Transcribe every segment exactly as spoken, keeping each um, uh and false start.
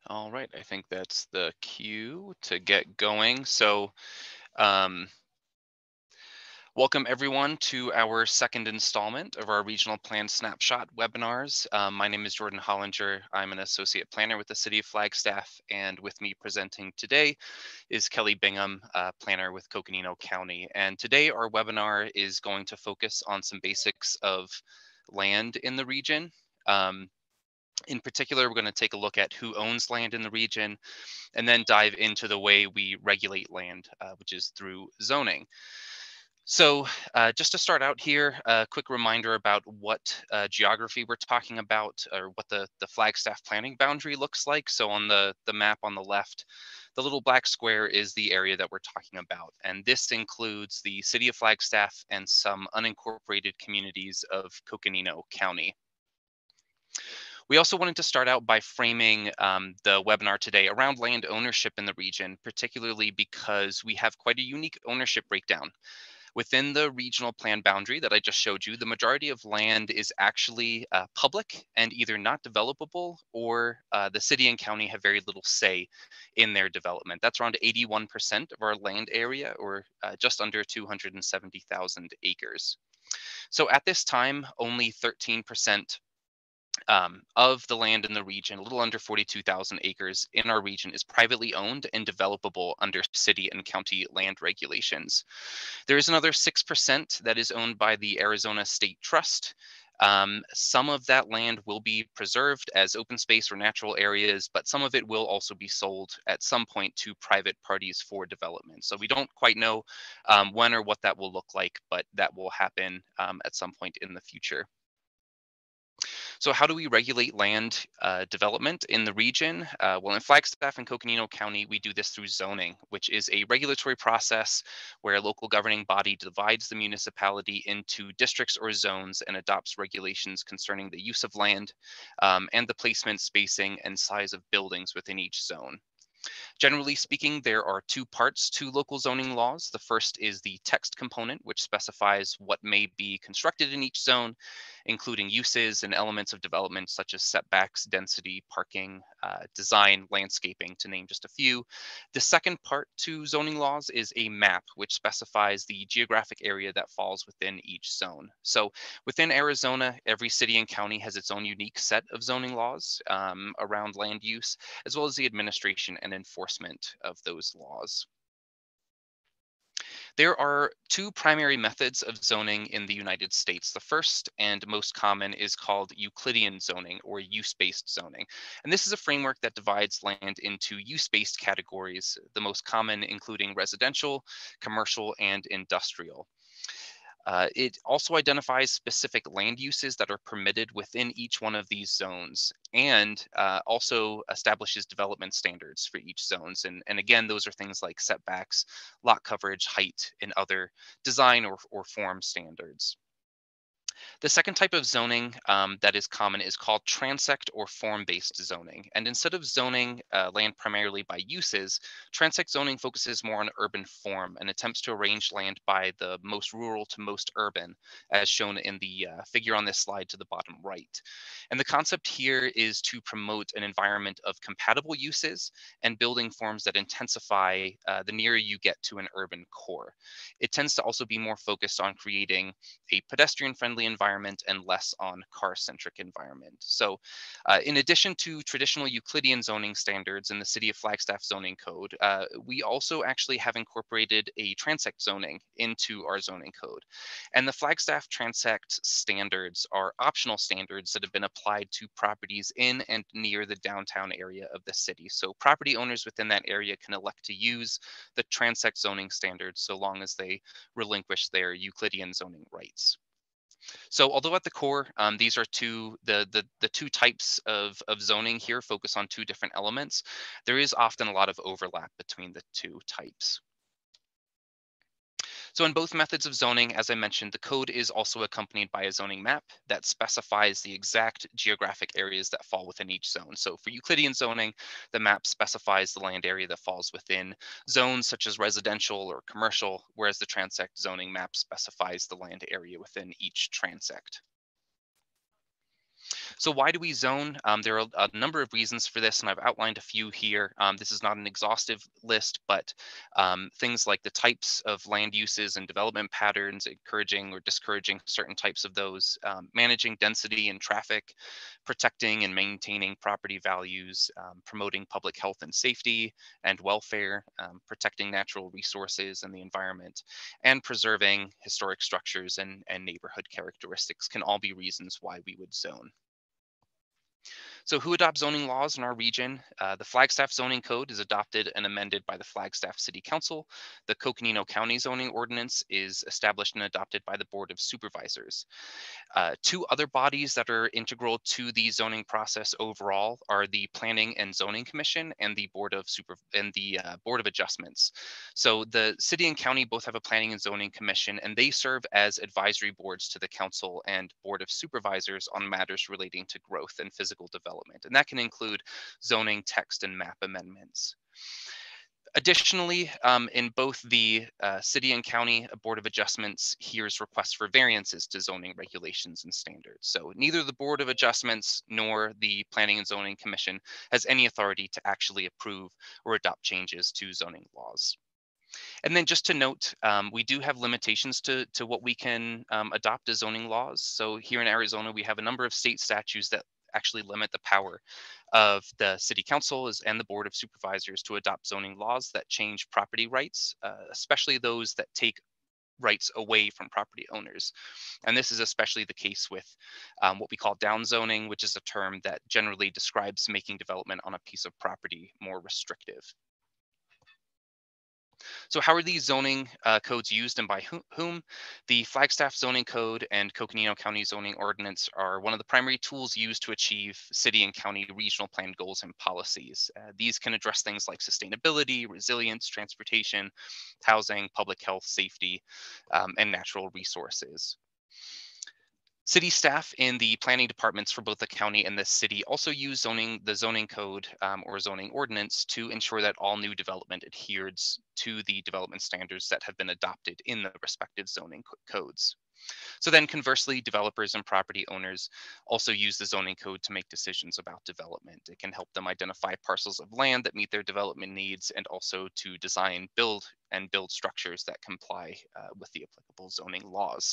All right, I think that's the cue to get going. So, um, welcome everyone to our second installment of our Regional Plan Snapshot webinars. Um, my name is Jordan Hollinger. I'm an associate planner with the City of Flagstaff, and with me presenting today is Kelly Bingham, uh, planner with Coconino County. And today our webinar is going to focus on some basics of land in the region. Um, In particular, we're going to take a look at who owns land in the region and then dive into the way we regulate land, uh, which is through zoning. So uh, just to start out here, a quick reminder about what uh, geography we're talking about, or what the, the Flagstaff planning boundary looks like. So on the, the map on the left, the little black square is the area that we're talking about. And this includes the city of Flagstaff and some unincorporated communities of Coconino County. We also wanted to start out by framing um, the webinar today around land ownership in the region, particularly because we have quite a unique ownership breakdown. Within the regional plan boundary that I just showed you, the majority of land is actually uh, public and either not developable, or uh, the city and county have very little say in their development. That's around eighty-one percent of our land area, or uh, just under two hundred seventy thousand acres. So at this time, only thirteen percent um, of the land in the region, a little under forty-two thousand acres in our region, is privately owned and developable under city and county land regulations. There is another six percent that is owned by the Arizona State Trust. Um, some of that land will be preserved as open space or natural areas, but some of it will also be sold at some point to private parties for development. So we don't quite know um, when or what that will look like, but that will happen um, at some point in the future. So how do we regulate land uh, development in the region? Uh, well, in Flagstaff and Coconino County, we do this through zoning, which is a regulatory process where a local governing body divides the municipality into districts or zones and adopts regulations concerning the use of land um, and the placement, spacing, and size of buildings within each zone. Generally speaking, there are two parts to local zoning laws. The first is the text component, which specifies what may be constructed in each zone, including uses and elements of development such as setbacks, density, parking, uh, design, landscaping, to name just a few. The second part to zoning laws is a map, which specifies the geographic area that falls within each zone. So within Arizona, every city and county has its own unique set of zoning laws um, around land use, as well as the administration and enforcement of those laws. There are two primary methods of zoning in the United States. The first and most common is called Euclidean zoning, or use-based zoning. And this is a framework that divides land into use-based categories, the most common including residential, commercial, and industrial. Uh, it also identifies specific land uses that are permitted within each one of these zones, and uh, also establishes development standards for each zones. And, and again, those are things like setbacks, lot coverage, height, and other design or, or form standards. The second type of zoning um, that is common is called transect or form-based zoning. And instead of zoning uh, land primarily by uses, transect zoning focuses more on urban form and attempts to arrange land by the most rural to most urban, as shown in the uh, figure on this slide to the bottom right. And the concept here is to promote an environment of compatible uses and building forms that intensify uh, the nearer you get to an urban core. It tends to also be more focused on creating a pedestrian-friendly environment and less on car-centric environment. So uh, in addition to traditional Euclidean zoning standards in the City of Flagstaff zoning code, uh, we also actually have incorporated a transect zoning into our zoning code. And the Flagstaff transect standards are optional standards that have been applied to properties in and near the downtown area of the city. So property owners within that area can elect to use the transect zoning standards so long as they relinquish their Euclidean zoning rights. So although at the core, um, these are two, the, the, the two types of, of zoning here focus on two different elements, there is often a lot of overlap between the two types. So in both methods of zoning, as I mentioned, the code is also accompanied by a zoning map that specifies the exact geographic areas that fall within each zone. So for Euclidean zoning, the map specifies the land area that falls within zones such as residential or commercial, whereas the transect zoning map specifies the land area within each transect. So why do we zone? Um, there are a number of reasons for this, and I've outlined a few here. Um, this is not an exhaustive list, but um, things like the types of land uses and development patterns, encouraging or discouraging certain types of those, um, managing density and traffic, protecting and maintaining property values, um, promoting public health and safety and welfare, um, protecting natural resources and the environment, and preserving historic structures and, and neighborhood characteristics can all be reasons why we would zone. So who adopts zoning laws in our region? Uh, the Flagstaff Zoning Code is adopted and amended by the Flagstaff City Council. The Coconino County Zoning Ordinance is established and adopted by the Board of Supervisors. Uh, two other bodies that are integral to the zoning process overall are the Planning and Zoning Commission and the Board of Super and the uh, Board of Adjustments. So the city and county both have a Planning and Zoning Commission, and they serve as advisory boards to the council and Board of Supervisors on matters relating to growth and physical development, and that can include zoning, text, and map amendments. Additionally, um, in both the uh, city and county board of adjustments hears requests for variances to zoning regulations and standards. So neither the board of adjustments nor the planning and zoning commission has any authority to actually approve or adopt changes to zoning laws. And then just to note, um, we do have limitations to, to what we can um, adopt as zoning laws. So here in Arizona, we have a number of state statutes that actually limit the power of the city council and the board of supervisors to adopt zoning laws that change property rights, uh, especially those that take rights away from property owners. And this is especially the case with um, what we call downzoning, which is a term that generally describes making development on a piece of property more restrictive. So how are these zoning uh, codes used and by who whom? The Flagstaff Zoning Code and Coconino County Zoning Ordinance are one of the primary tools used to achieve city and county regional plan goals and policies. Uh, these can address things like sustainability, resilience, transportation, housing, public health, safety, um, and natural resources. City staff in the planning departments for both the county and the city also use zoning, the zoning code um, or zoning ordinance to ensure that all new development adheres to the development standards that have been adopted in the respective zoning co codes. So then conversely, developers and property owners also use the zoning code to make decisions about development. It can help them identify parcels of land that meet their development needs and also to design, build, and build structures that comply uh, with the applicable zoning laws.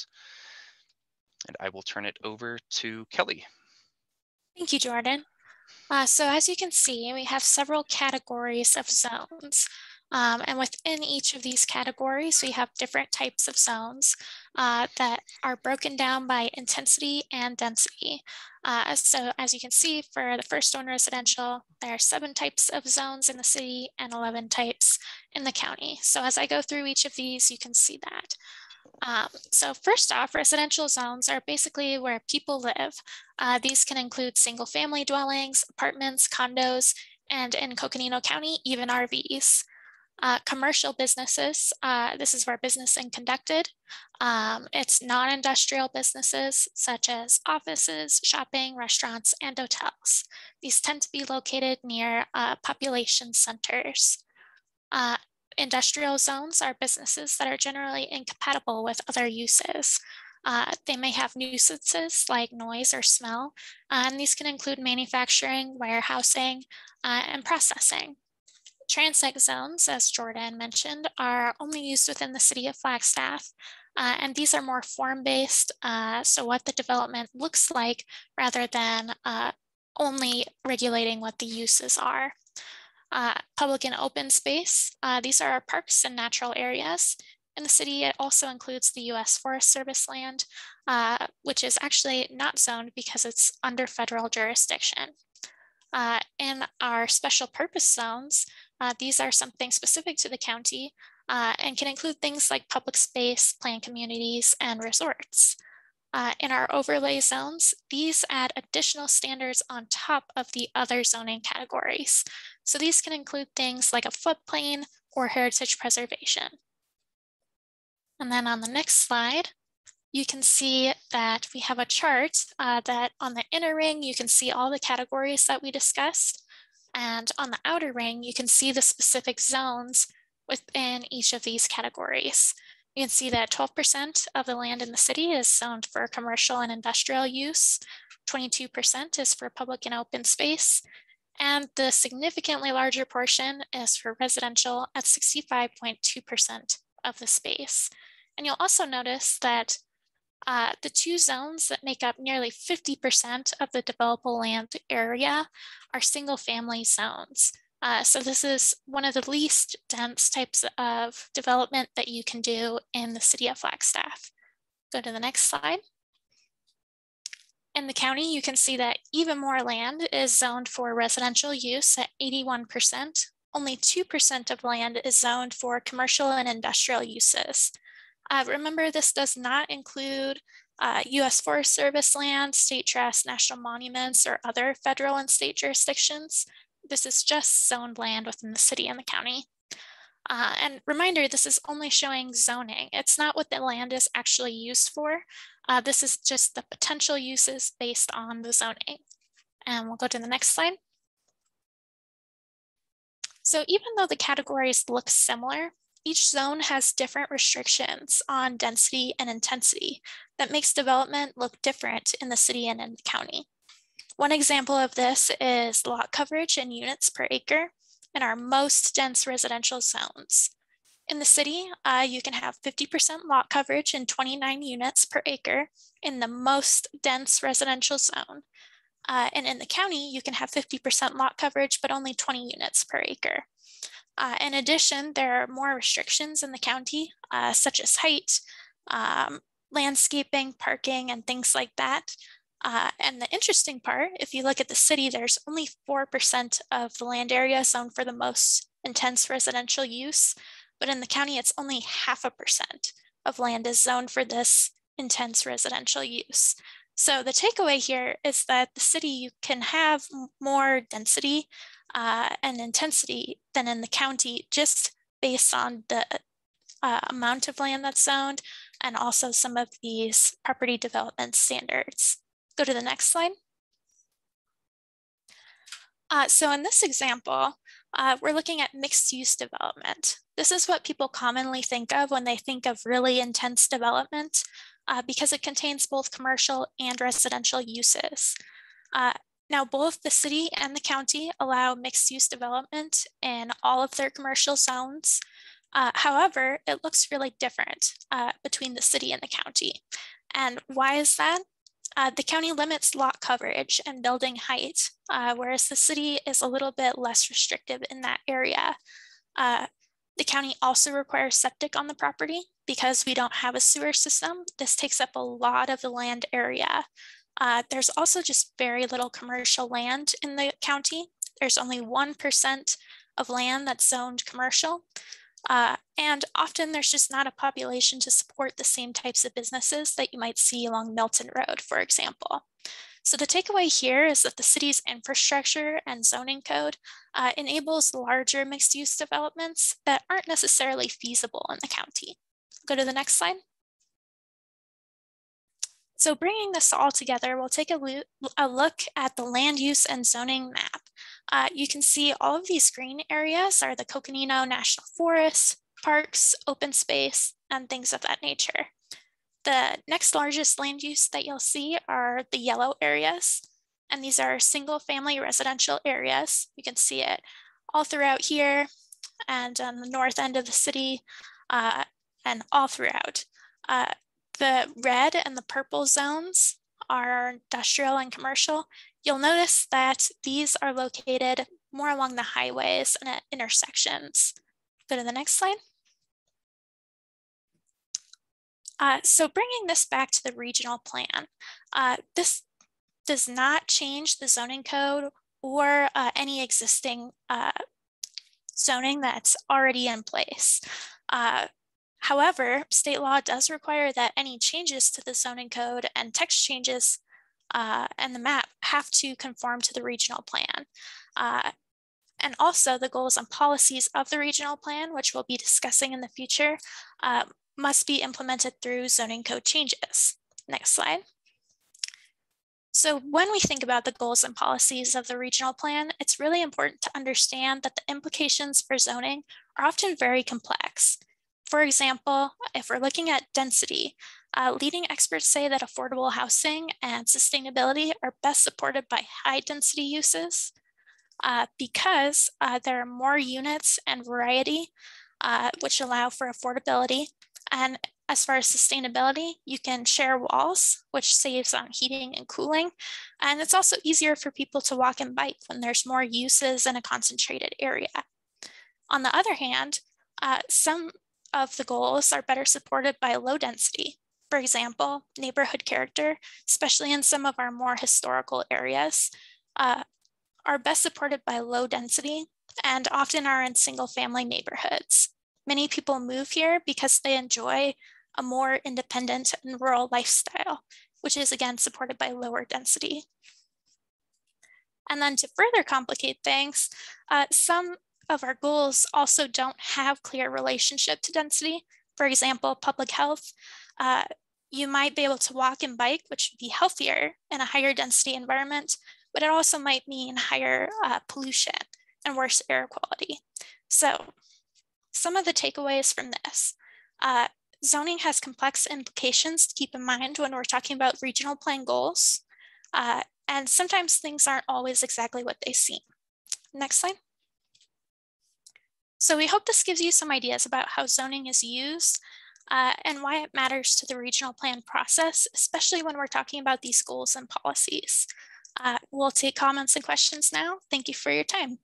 And I will turn it over to Kelly. Thank you, Jordan. Uh, so as you can see, we have several categories of zones. Um, and within each of these categories, we have different types of zones uh, that are broken down by intensity and density. Uh, so as you can see, for the first one, residential, there are seven types of zones in the city and eleven types in the county. So as I go through each of these, you can see that. Um, so first off, residential zones are basically where people live. Uh, these can include single family dwellings, apartments, condos, and in Coconino County, even R Vs. Uh, commercial businesses, uh, this is where business is conducted. Um, it's non-industrial businesses such as offices, shopping, restaurants, and hotels. These tend to be located near uh, population centers. Uh, industrial zones are businesses that are generally incompatible with other uses. Uh, they may have nuisances like noise or smell, uh, and these can include manufacturing, warehousing, uh, and processing. Transect zones, as Jordan mentioned, are only used within the city of Flagstaff, uh, and these are more form-based, uh, so what the development looks like rather than uh, only regulating what the uses are. Uh, public and open space, uh, these are our parks and natural areas. In the city, it also includes the U S Forest Service land, uh, which is actually not zoned because it's under federal jurisdiction. Uh, in our special purpose zones, uh, these are something specific to the county uh, and can include things like public space, planned communities, and resorts. Uh, in our overlay zones, these add additional standards on top of the other zoning categories. So these can include things like a floodplain or heritage preservation. And then on the next slide, you can see that we have a chart uh, that on the inner ring, you can see all the categories that we discussed. And on the outer ring, you can see the specific zones within each of these categories. You can see that twelve percent of the land in the city is zoned for commercial and industrial use, twenty-two percent is for public and open space, and the significantly larger portion is for residential at sixty-five point two percent of the space. And you'll also notice that uh, the two zones that make up nearly fifty percent of the developable land area are single family zones. Uh, so this is one of the least dense types of development that you can do in the city of Flagstaff. Go to the next slide. In the county, you can see that even more land is zoned for residential use at eighty-one percent. Only two percent of land is zoned for commercial and industrial uses. Uh, remember, this does not include uh, U S Forest Service land, state trusts, national monuments, or other federal and state jurisdictions. This is just zoned land within the city and the county. Uh, and reminder, this is only showing zoning. It's not what the land is actually used for. Uh, this is just the potential uses based on the zoning. And we'll go to the next slide. So even though the categories look similar, each zone has different restrictions on density and intensity that makes development look different in the city and in the county. One example of this is lot coverage in units per acre in our most dense residential zones. In the city, uh, you can have fifty percent lot coverage in twenty-nine units per acre in the most dense residential zone. Uh, and in the county, you can have fifty percent lot coverage, but only twenty units per acre. Uh, in addition, there are more restrictions in the county, uh, such as height, um, landscaping, parking, and things like that. Uh, and the interesting part, if you look at the city, there's only four percent of the land area zoned for the most intense residential use, but in the county, it's only half a percent of land is zoned for this intense residential use. So the takeaway here is that the city, you can have more density uh, and intensity than in the county, just based on the uh, amount of land that's zoned and also some of these property development standards. Go to the next slide. Uh, so in this example, uh, we're looking at mixed use development. This is what people commonly think of when they think of really intense development uh, because it contains both commercial and residential uses. Uh, now, both the city and the county allow mixed use development in all of their commercial zones. Uh, however, it looks really different uh, between the city and the county. And why is that? Uh, the county limits lot coverage and building height, uh, whereas the city is a little bit less restrictive in that area. Uh, the county also requires septic on the property because we don't have a sewer system. This takes up a lot of the land area. Uh, there's also just very little commercial land in the county. There's only one percent of land that's zoned commercial. Uh, and often there's just not a population to support the same types of businesses that you might see along Milton Road, for example. So the takeaway here is that the city's infrastructure and zoning code uh, enables larger mixed use developments that aren't necessarily feasible in the county. Go to the next slide. So bringing this all together, we'll take a, lo a look at the land use and zoning map. Uh, you can see all of these green areas are the Coconino National Forest, parks, open space, and things of that nature. The next largest land use that you'll see are the yellow areas, and these are single family residential areas. You can see it all throughout here and on the north end of the city uh, and all throughout. Uh, The red and the purple zones are industrial and commercial. You'll notice that these are located more along the highways and at intersections. Go to the next slide. Uh, so bringing this back to the regional plan, uh, this does not change the zoning code or uh, any existing uh, zoning that's already in place. Uh, However, state law does require that any changes to the zoning code and text changes uh, and the map have to conform to the regional plan. Uh, and also the goals and policies of the regional plan, which we'll be discussing in the future, uh, must be implemented through zoning code changes. Next slide. So when we think about the goals and policies of the regional plan, it's really important to understand that the implications for zoning are often very complex. For example, if we're looking at density, uh, leading experts say that affordable housing and sustainability are best supported by high density uses uh, because uh, there are more units and variety, uh, which allow for affordability. And as far as sustainability, you can share walls, which saves on heating and cooling. And it's also easier for people to walk and bike when there's more uses in a concentrated area. On the other hand, uh, some of the goals are better supported by low density. For example, neighborhood character, especially in some of our more historical areas, uh, are best supported by low density and often are in single family neighborhoods. Many people move here because they enjoy a more independent and rural lifestyle, which is again supported by lower density. And then to further complicate things, uh, some of our goals also don't have clear relationship to density. For example, public health, uh, you might be able to walk and bike, which would be healthier in a higher density environment, but it also might mean higher uh, pollution and worse air quality. So some of the takeaways from this, uh, zoning has complex implications to keep in mind when we're talking about regional plan goals. Uh, and sometimes things aren't always exactly what they seem. Next slide. So we hope this gives you some ideas about how zoning is used uh, and why it matters to the regional plan process, especially when we're talking about these goals and policies. Uh, we'll take comments and questions now. Thank you for your time.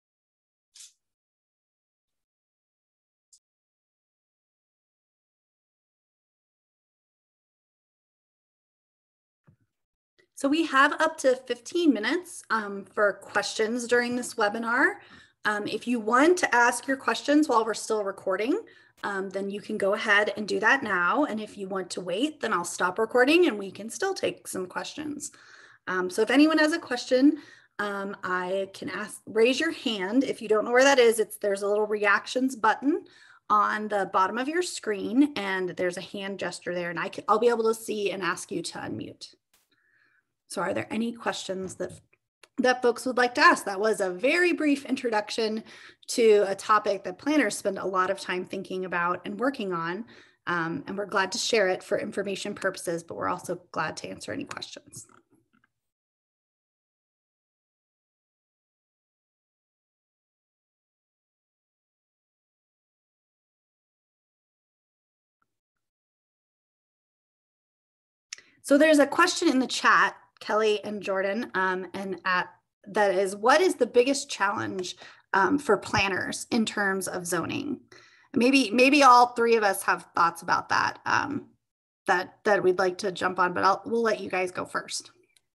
So we have up to fifteen minutes um, for questions during this webinar. Um, if you want to ask your questions while we're still recording, um, then you can go ahead and do that now. And if you want to wait, then I'll stop recording and we can still take some questions. Um, so if anyone has a question, um, I can ask, raise your hand. If you don't know where that is, it's there's a little reactions button on the bottom of your screen, and there's a hand gesture there, and I can, I'll be able to see and ask you to unmute. So are there any questions that that folks would like to ask? That was a very brief introduction to a topic that planners spend a lot of time thinking about and working on. Um, and we're glad to share it for information purposes, but we're also glad to answer any questions. So there's a question in the chat, Kelly and Jordan, um, and at, that is, what is the biggest challenge um, for planners in terms of zoning? Maybe maybe all three of us have thoughts about that um, that that we'd like to jump on, but I'll we'll let you guys go first.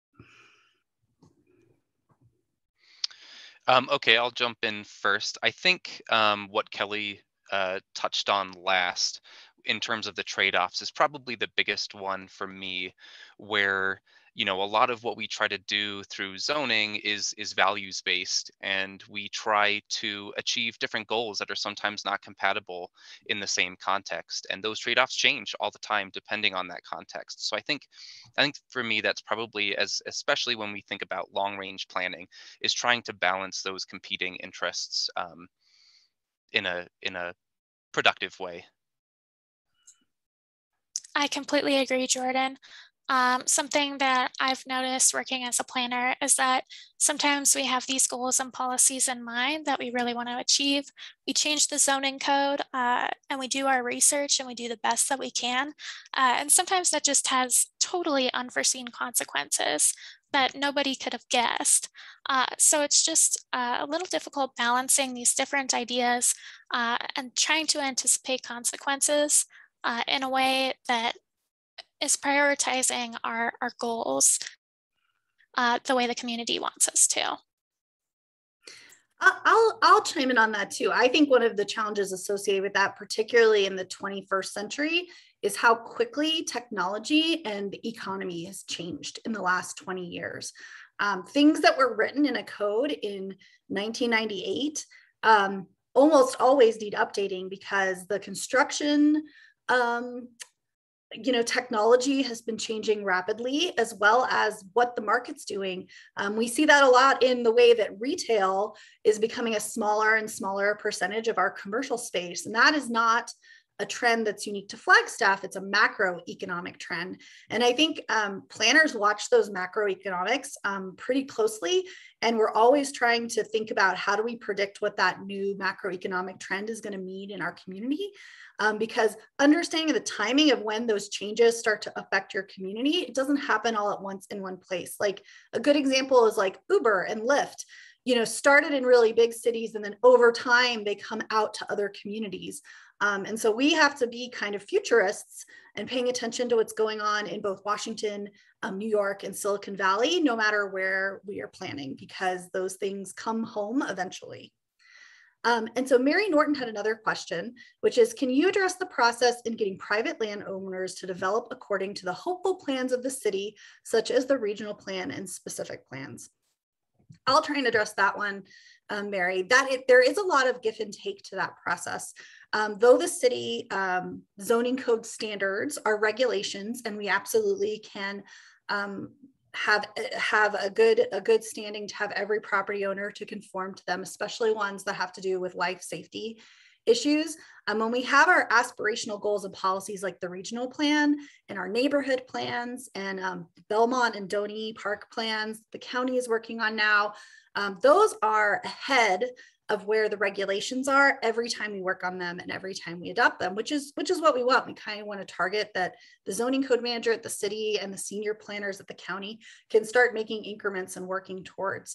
Um, okay, I'll jump in first. I think um, what Kelly uh, touched on last in terms of the trade-offs is probably the biggest one for me, where you know a lot of what we try to do through zoning is is values based, and we try to achieve different goals that are sometimes not compatible in the same context, and those trade-offs change all the time depending on that context. So I think I think for me that's probably, as especially when we think about long range planning, is trying to balance those competing interests um, in a in a productive way. I completely agree, Jordan. Um, something that I've noticed working as a planner is that sometimes we have these goals and policies in mind that we really want to achieve. We change the zoning code uh, and we do our research and we do the best that we can. Uh, and sometimes that just has totally unforeseen consequences that nobody could have guessed. Uh, so it's just uh, a little difficult balancing these different ideas uh, and trying to anticipate consequences uh, in a way that is prioritizing our, our goals uh, the way the community wants us to. I'll, I'll chime in on that too. I think one of the challenges associated with that, particularly in the twenty-first century, is how quickly technology and the economy has changed in the last twenty years. Um, things that were written in a code in nineteen ninety-eight um, almost always need updating because the construction um, you know, technology has been changing rapidly, as well as what the market's doing. Um, we see that a lot in the way that retail is becoming a smaller and smaller percentage of our commercial space. And that is not a trend that's unique to Flagstaff. It's a macroeconomic trend. And I think um, planners watch those macroeconomics um, pretty closely. And we're always trying to think about how do we predict what that new macroeconomic trend is going to mean in our community. Um, because understanding the timing of when those changes start to affect your community, it doesn't happen all at once in one place. Like a good example is like Uber and Lyft, you know, started in really big cities, and then over time they come out to other communities. Um, and so we have to be kind of futurists and paying attention to what's going on in both Washington, um, New York, and Silicon Valley, no matter where we are planning, because those things come home eventually. Um, and so Mary Norton had another question, which is, can you address the process in getting private landowners to develop according to the hopeful plans of the city, such as the regional plan and specific plans? I'll try and address that one, um, Mary. That it, there is a lot of give and take to that process. Um, though the city um, zoning code standards are regulations, and we absolutely can um, have have a good a good standing to have every property owner to conform to them, especially ones that have to do with life safety issues. Um, when we have our aspirational goals and policies like the regional plan and our neighborhood plans and um, Belmont and Donny Park plans the county is working on now, um, those are ahead of where the regulations are every time we work on them and every time we adopt them, which is which is what we want. We kind of want to target that the zoning code manager at the city and the senior planners at the county can start making increments and working towards.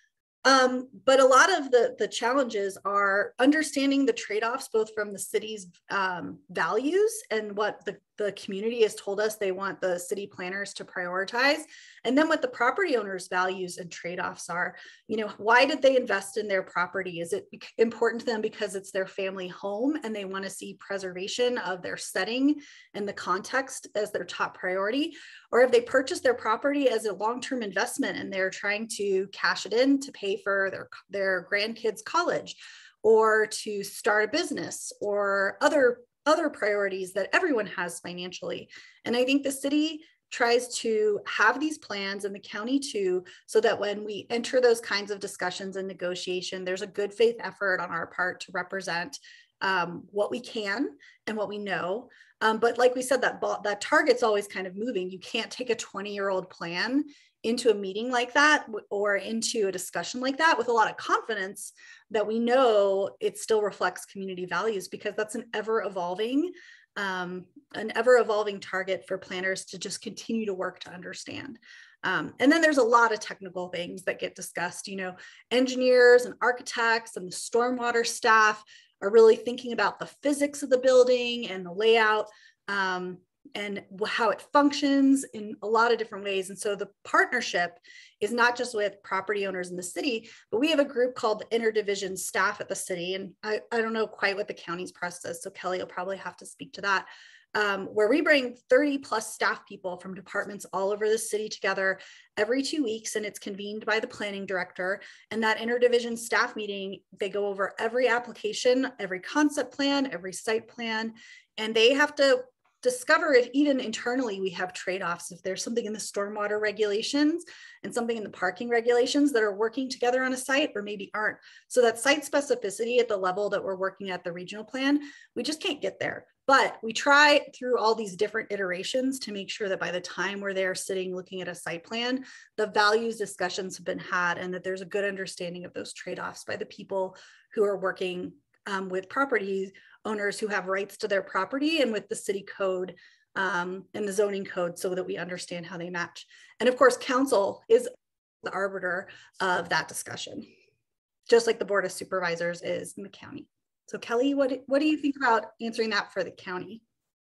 Um, but a lot of the, the challenges are understanding the trade-offs, both from the city's um, values and what the, the community has told us they want the city planners to prioritize, and then what the property owners' values and trade-offs are. You know, why did they invest in their property? Is it important to them because it's their family home and they want to see preservation of their setting and the context as their top priority? Or have they purchased their property as a long-term investment and they're trying to cash it in to pay for their, their grandkids' college, or to start a business, or other, other priorities that everyone has financially? And I think the city tries to have these plans, and the county too, so that when we enter those kinds of discussions and negotiation, there's a good faith effort on our part to represent um, what we can and what we know. Um, but like we said, that that target's always kind of moving. You can't take a twenty year old plan into a meeting like that or into a discussion like that with a lot of confidence that we know it still reflects community values, because that's an ever evolving, um, an ever evolving target for planners to just continue to work to understand. Um, and then there's a lot of technical things that get discussed. You know, engineers and architects and the stormwater staff are really thinking about the physics of the building and the layout, um, and how it functions in a lot of different ways. And so the partnership is not just with property owners in the city, but we have a group called the interdivision staff at the city. And I, I don't know quite what the county's process is, so Kelly will probably have to speak to that, um, where we bring thirty plus staff people from departments all over the city together every two weeks, and it's convened by the planning director. And that interdivision staff meeting, they go over every application, every concept plan, every site plan, and they have to discover if even internally we have trade-offs, if there's something in the stormwater regulations and something in the parking regulations that are working together on a site or maybe aren't. So that site specificity at the level that we're working at the regional plan, we just can't get there. But we try through all these different iterations to make sure that by the time we're there sitting looking at a site plan, the values discussions have been had and that there's a good understanding of those trade-offs by the people who are working um, with property owners who have rights to their property, and with the city code um, and the zoning code, so that we understand how they match. And of course, council is the arbiter of that discussion, just like the Board of Supervisors is in the county. So Kelly, what, what do you think about answering that for the county?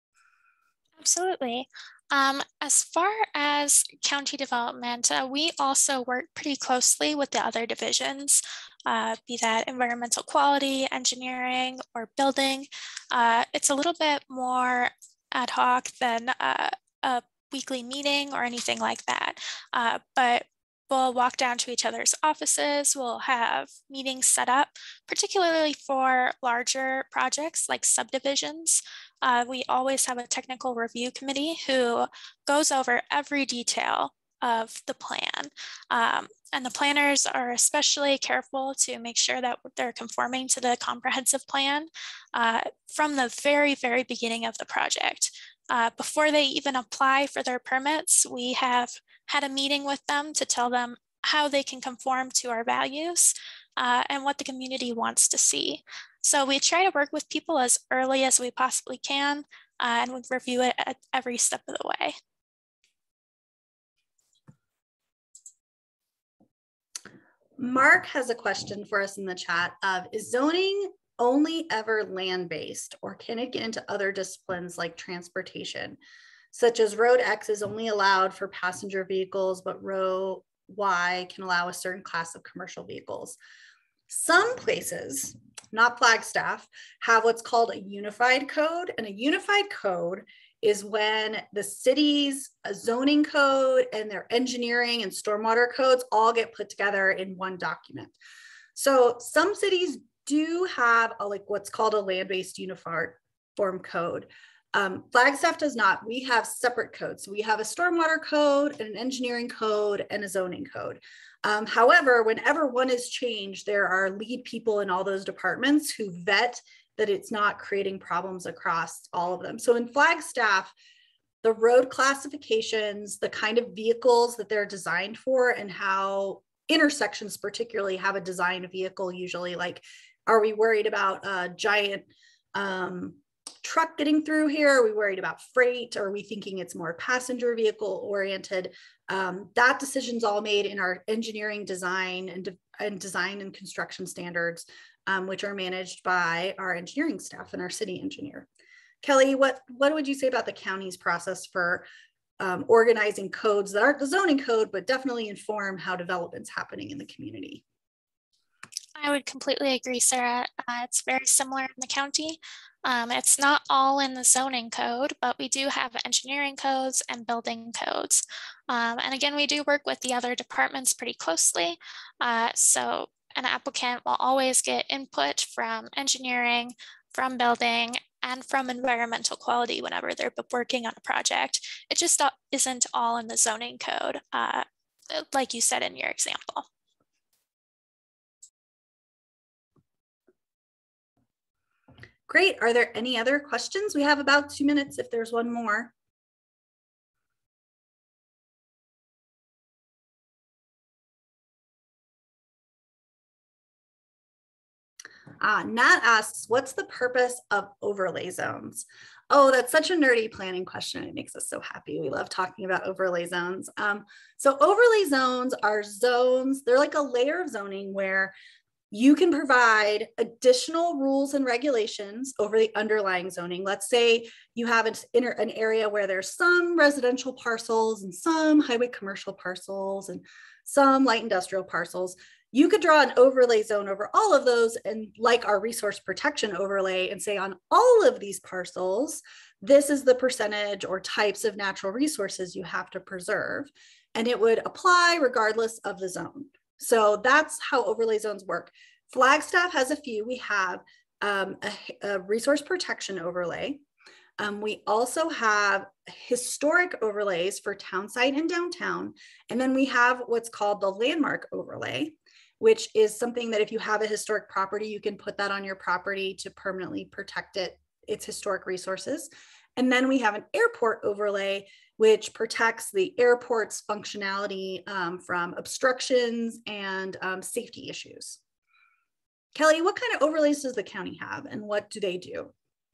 Absolutely. Um, as far as county development, uh, we also work pretty closely with the other divisions, uh, be that environmental quality, engineering, or building. Uh, it's a little bit more ad hoc than uh, a weekly meeting or anything like that, uh, but we'll walk down to each other's offices. We'll have meetings set up, particularly for larger projects like subdivisions. Uh, we always have a technical review committee who goes over every detail of the plan. Um, and the planners are especially careful to make sure that they're conforming to the comprehensive plan uh, from the very, very beginning of the project. Uh, before they even apply for their permits, we have had a meeting with them to tell them how they can conform to our values uh, and what the community wants to see. So we try to work with people as early as we possibly can, uh, and we review it at every step of the way. Mark has a question for us in the chat of, is zoning only ever land-based, or can it get into other disciplines like transportation, such as road X is only allowed for passenger vehicles, but row Y can allow a certain class of commercial vehicles? Some places, not Flagstaff, have what's called a unified code, and a unified code is when the city's zoning code and their engineering and stormwater codes all get put together in one document. So some cities do have a, like what's called a land-based unified form code. Um, Flagstaff does not. We have separate codes. So we have a stormwater code and an engineering code and a zoning code. Um, however, whenever one is changed, there are lead people in all those departments who vet that it's not creating problems across all of them. So in Flagstaff, the road classifications, the kind of vehicles that they're designed for, and how intersections particularly have a design vehicle usually, like, are we worried about a giant um, truck getting through here? Are we worried about freight? Are we thinking it's more passenger vehicle oriented? Um, that decision's all made in our engineering design and, de and design and construction standards, Um, which are managed by our engineering staff and our city engineer. Kelly, what, what would you say about the county's process for um, organizing codes that aren't the zoning code, but definitely inform how development's happening in the community? I would completely agree, Sarah. Uh, it's very similar in the county. Um, it's not all in the zoning code, but we do have engineering codes and building codes. Um, and again, we do work with the other departments pretty closely. Uh, so an applicant will always get input from engineering, from building, and from environmental quality whenever they're working on a project. It just isn't all in the zoning code, uh, like you said in your example. Great. Are there any other questions? We have about two minutes if there's one more. Uh, Nat asks, what's the purpose of overlay zones? Oh, that's such a nerdy planning question. It makes us so happy. We love talking about overlay zones. Um, so overlay zones are zones, they're like a layer of zoning where you can provide additional rules and regulations over the underlying zoning. Let's say you have an, an area where there's some residential parcels and some highway commercial parcels and some light industrial parcels. You could draw an overlay zone over all of those, and like our resource protection overlay, and say on all of these parcels, this is the percentage or types of natural resources you have to preserve. And it would apply regardless of the zone. So that's how overlay zones work. Flagstaff has a few. We have um, a, a resource protection overlay. Um, we also have historic overlays for townsite and downtown. And then we have what's called the landmark overlay, which is something that if you have a historic property, you can put that on your property to permanently protect it, its historic resources. And then we have an airport overlay, which protects the airport's functionality um, from obstructions and um, safety issues. Kelly, what kind of overlays does the county have, and what do they do?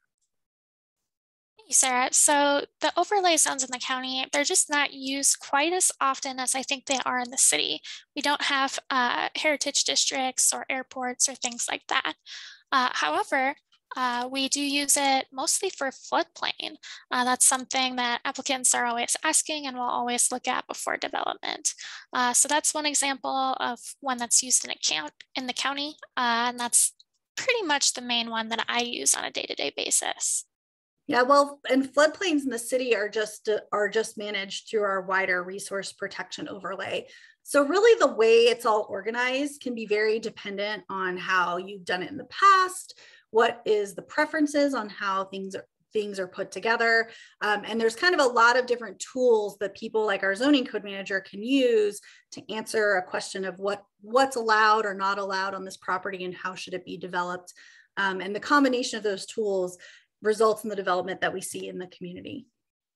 Thank you, Sarah. So the overlay zones in the county, they're just not used quite as often as I think they are in the city. We don't have uh, heritage districts or airports or things like that. Uh, however, Uh, we do use it mostly for floodplain. Uh, that's something that applicants are always asking and will always look at before development. Uh, so that's one example of one that's used in, account, in the county, uh, and that's pretty much the main one that I use on a day-to-day basis. Yeah, well, and floodplains in the city are just are just managed through our wider resource protection overlay. So really the way it's all organized can be very dependent on how you've done it in the past, what is the preferences on how things are, things are put together. Um, and there's kind of a lot of different tools that people like our zoning code manager can use to answer a question of what, what's allowed or not allowed on this property and how should it be developed. Um, and the combination of those tools results in the development that we see in the community.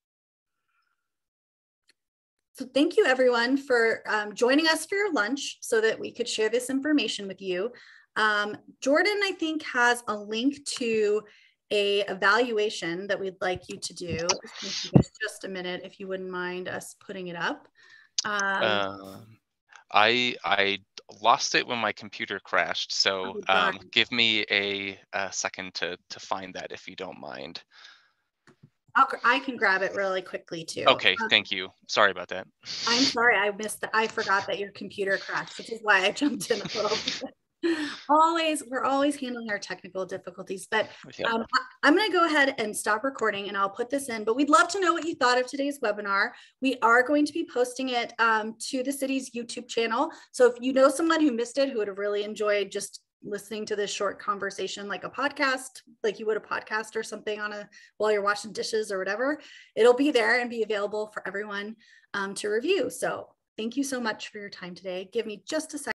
So thank you everyone for um, joining us for your lunch so that we could share this information with you. Um, Jordan, I think, has a link to a evaluation that we'd like you to do. Just a minute, if you wouldn't mind us putting it up. Um, um, I I lost it when my computer crashed, so oh, um, give me a, a second to to find that if you don't mind. I'll, I can grab it really quickly too. Okay, um, thank you. Sorry about that. I'm sorry, I missed that. I forgot that your computer crashed, which is why I jumped in a little bit. Always, we're always handling our technical difficulties, but Yep. um, I, I'm going to go ahead and stop recording and I'll put this in, but we'd love to know what you thought of today's webinar. We are going to be posting it um, to the city's YouTube channel. So if you know someone who missed it, who would have really enjoyed just listening to this short conversation, like a podcast, like you would a podcast or something on a, while you're washing dishes or whatever, it'll be there and be available for everyone um, to review. So thank you so much for your time today. Give me just a second.